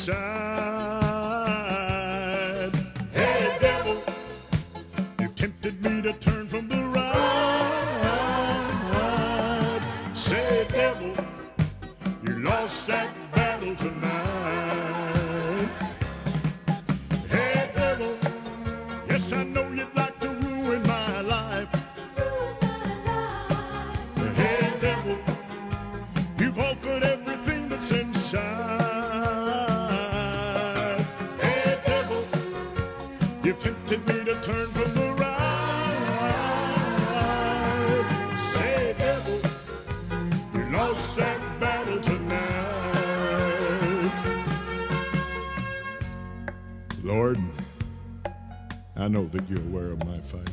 inside. Hey, devil, you tempted me to turn from the right. Say, devil, you lost that battle tonight. Hey, devil, yes, I know you'd like to ruin my life. Hey, devil, you've offered everything that's inside. Hey, devil, you've tempted me to turn from the right. Say, devil, you lost that battle tonight. Lord, I know that you're aware of my fight.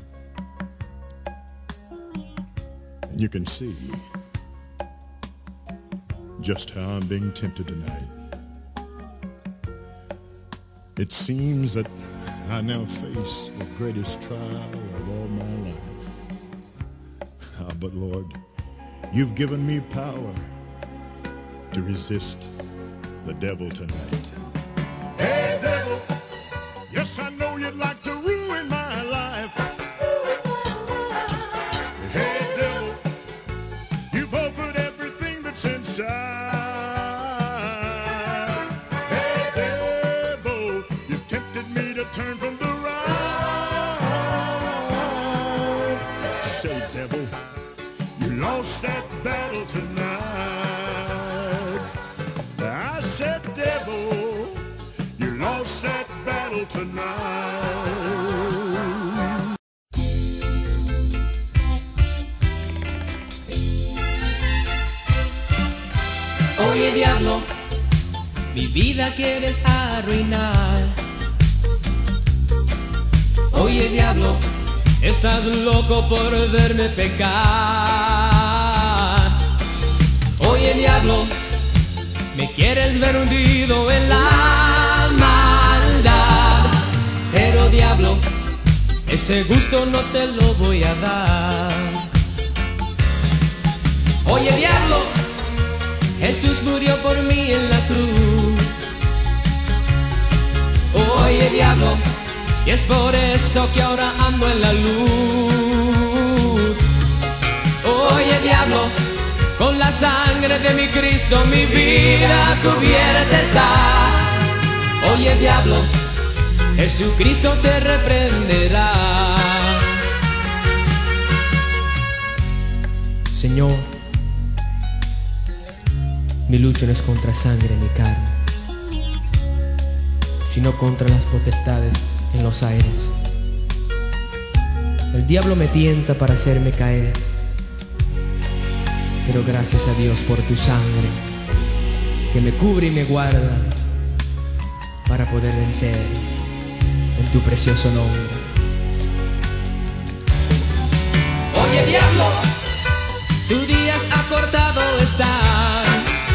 And you can see just how I'm being tempted tonight. It seems that I now face the greatest trial of all my life. But Lord, you've given me power to resist the devil tonight. Hey, devil, yes, I know you'd like to ruin my life. Hey, devil, you've offered everything that's inside. Hey, devil, you've tempted me to turn from the right. Say, devil, you lost that battle tonight. I said, devil, you lost that battle tonight. Oye, diablo, mi vida quieres arruinar. Oye, diablo, estás loco por verme pecar. Oye, diablo, me quieres ver hundido en la maldad. Pero diablo, ese gusto no te lo voy a dar. Oye, diablo, Jesús murió por mí en la cruz. Oye, diablo, y es por eso que ahora ando en la luz. Oye, diablo, con la sangre de mi Cristo mi vida cubierta está. Oye, diablo, Jesucristo te reprenderá. Señor, mi lucha no es contra sangre ni carne, sino contra las potestades en los aires. El diablo me tienta para hacerme caer, pero gracias a Dios por tu sangre que me cubre y me guarda para poder vencer en tu precioso nombre. Oye, diablo, tus días acortados están.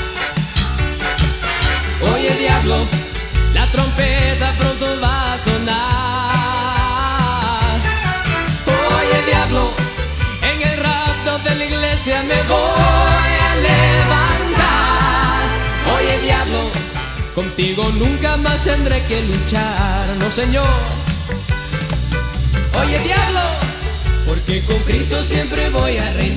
Oye, diablo, la trompeta pronto va a sonar. Oye, diablo, en el rapto de la iglesia me voy a levantar. Oye, diablo, contigo nunca más tendré que luchar. No, Señor. Oye, diablo, porque con Cristo siempre voy a reinar.